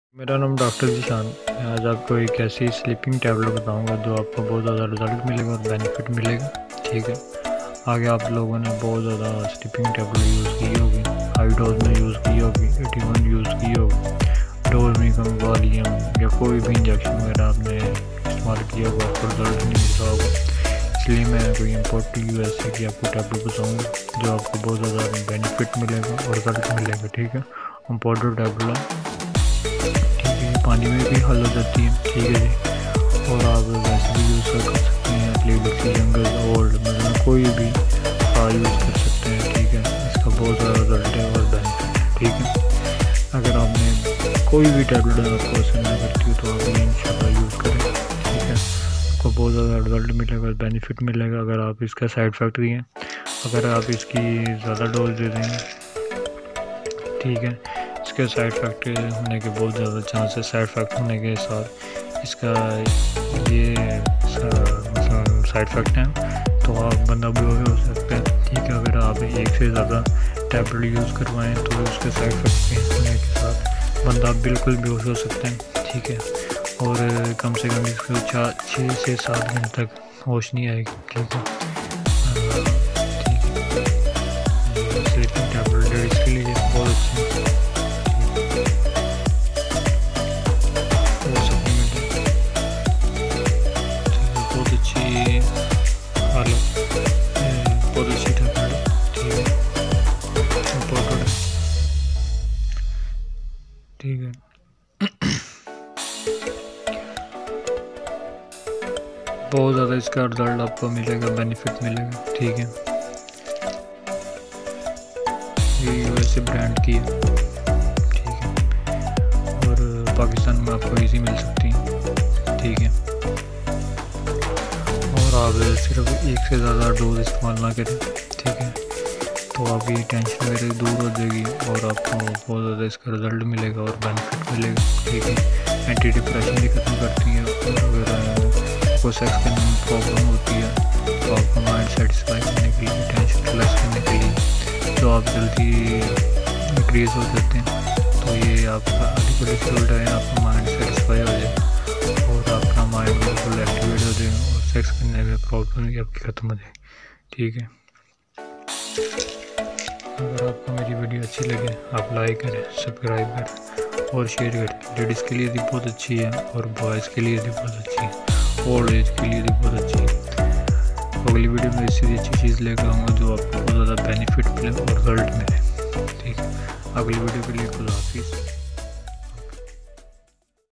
मेरा नाम डॉक्टर जीशान। मैं आज आपको एक ऐसी स्लीपिंग टैबलेट बताऊंगा जो आपको बहुत ज़्यादा रिजल्ट मिलेगा और बेनिफिट मिलेगा। ठीक है, आगे आप लोगों ने बहुत ज़्यादा स्लीपिंग टैबलेट यूज़ की होगी, हाई डोज में यूज़ की होगी, 81 यूज़ की होगी, डोज में कम वॉल्यूम या कोई भी इंजेक्शन वगैरह आपने इस्तेमाल किया होगा, आपको रिजल्ट नहीं मिलता होगा। इसलिए मैं कोई इम्पोर्टेड यूएसए की आपको टैबलेट बताऊँगा जो आपको बहुत ज़्यादा बेनिफिट मिलेगा और रिजल्ट मिलेगा। ठीक है, इम्पोर्टेड टैबलेट है, पानी में भी हल हो जाती है। ठीक है जी, और आप वैसे भी यूज़ कर सकते हैं, लेडीज यंगर ओल्ड मतलब कोई भी यूज़ कर सकते हैं। ठीक है, इसका बहुत ज़्यादा रिजल्ट है और बेनिफिट है। ठीक है, अगर आपने कोई भी टैबलेट आपको असर ना करती हो तो आप ये इंशाल्लाह यूज़ करें। ठीक है, आपको बहुत ज़्यादा रिजल्ट मिलेगा, बेनिफिट मिलेगा। अगर आप इसका साइड इफ़ेक्ट नहीं है, अगर आप इसकी ज़्यादा डोज दे देंगे, ठीक है, इसके साइड इफ़ेक्ट होने के बहुत ज़्यादा चांस है। साइड इफ़ेक्ट होने के साथ इसका मतलब साइड इफ़ेक्ट है तो आप बंदा बेहोश हो सकता है। ठीक है, अगर आप एक से ज़्यादा टैबलेट यूज़ करवाएं तो उसके साइड इफ़ेक्ट होने के साथ बंदा बिल्कुल बेहोश हो सकता है। ठीक है, और कम से कम इसको 6 से 7 घंटे तक होश नहीं आएगी। ठीक है, स्लीपिंग टैबलेट इसके लिए बहुत अच्छी है। बहुत अच्छी टैबलेट। ठीक है, इम्पोर्टेड। ठीक है, बहुत ज़्यादा इसका रिजल्ट आपको मिलेगा, बेनिफिट मिलेगा। ठीक है, ये यूएसए ब्रांड की है। ठीक है, और पाकिस्तान में आपको इजी मिल सकती है। ठीक है, और आप सिर्फ एक से ज़्यादा डोज इस्तेमाल ना करें। ठीक है, तो आपकी टेंशन वगैरह दूर हो जाएगी और आपको बहुत ज़्यादा इसका रिजल्ट मिलेगा और बेनिफिट मिलेगा। ठीक है, एंटी डिप्रेशन भी ख़त्म करती है। और अगर आपको सेक्स करने में प्रॉब्लम होती है तो आपका माइंड सेटिस्फाई करने के लिए, टेंशन रिलैक्स करने के लिए जो आप जल्दी इंक्रीज़ हो जाते हैं, तो ये आपका रिजल्ट है, आपका माइंड सेटिस्फाई हो जाएगा और आपका माइंड बिल्कुल एक्टिवेट हो जाएगा और सेक्स करने में प्रॉब्लम भी आपकी ख़त्म हो जाएगी। ठीक है, अगर आपको मेरी वीडियो अच्छी लगे आप लाइक करें, सब्सक्राइब करें और शेयर करें। लेडीज़ के लिए भी बहुत अच्छी है और बॉयज़ के लिए भी बहुत अच्छी है, ओल्ड एज के लिए भी बहुत अच्छी है। अगली वीडियो में इससे अच्छी चीज़ लेकर आऊँगा जो आपको बहुत ज़्यादा बेनिफिट मिले और रिजल्ट मिले। ठीक है, अगली वीडियो के लिए खुदा हाफिज़।